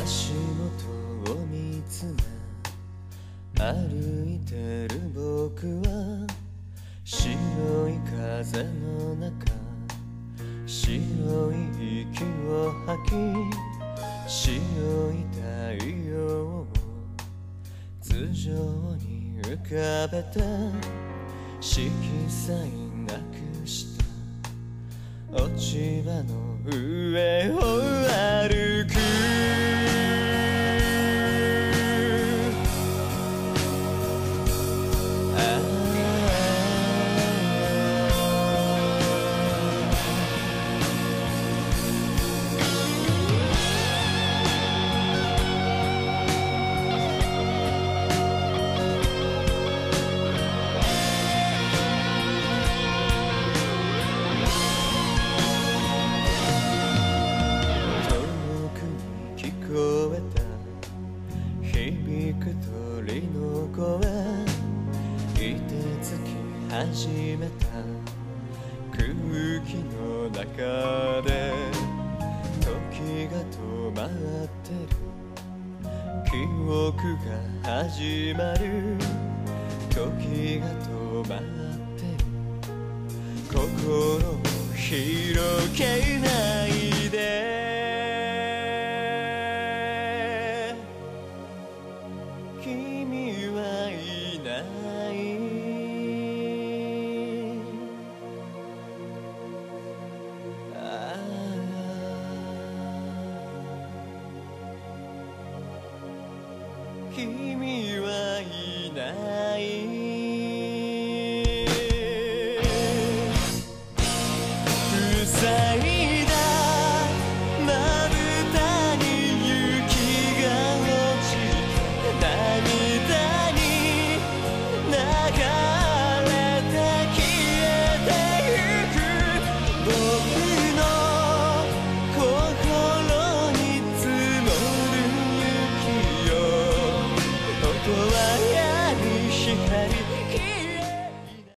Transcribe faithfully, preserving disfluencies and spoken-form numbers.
足元を見つめ歩いてる僕は白い風の中白い息を吐き白い太陽を頭上に浮かべて色彩なくした落ち葉の上を歩く響く鳥の声凍てつき始めた空気の中で時が止まってる記憶が始まる時が止まってる心を広げないで君はいないああ君はいない